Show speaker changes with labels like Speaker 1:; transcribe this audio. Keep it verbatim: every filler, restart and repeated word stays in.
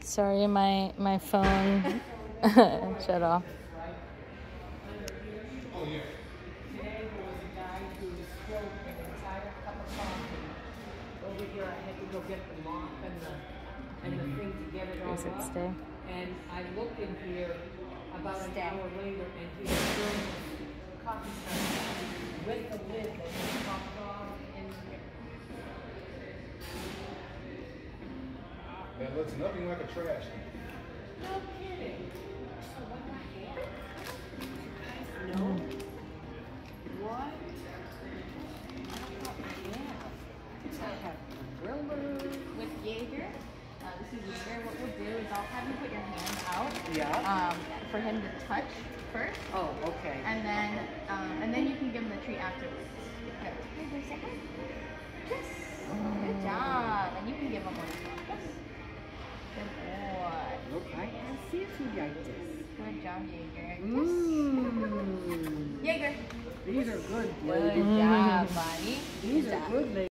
Speaker 1: Sorry, my my phone shut off.
Speaker 2: Oh yeah.
Speaker 3: Today there was a guy who smoked an entire cup of coffee. Over here I had to go get the mop and the and the thing to get it all
Speaker 1: Is it
Speaker 3: up.
Speaker 1: stay?
Speaker 3: And I looked in here about an hour later and he was doing coffee stuff with the lid that was popped off in here.
Speaker 2: That looks nothing like a trash can.
Speaker 3: No kidding. So what the heck? No. What?
Speaker 4: So I have a griller with Jaeger. Uh, this is Jaeger. What we'll do is I'll have you put your hand out.
Speaker 3: Yeah.
Speaker 4: Um, for him to touch first.
Speaker 3: Oh, okay.
Speaker 4: And then, um, and then you can give him the treat afterwards. Here, here, for a second. Yes. Good job. And you can give him one as well. Yes. Good boy.
Speaker 3: Look, I can see food like this.
Speaker 4: Good job, Jaeger.
Speaker 3: Mmm.
Speaker 4: Jaeger.
Speaker 3: These are good,
Speaker 4: Good
Speaker 3: ladies.
Speaker 4: job, buddy.
Speaker 3: These
Speaker 4: Good
Speaker 3: are
Speaker 4: job.
Speaker 3: good, ladies.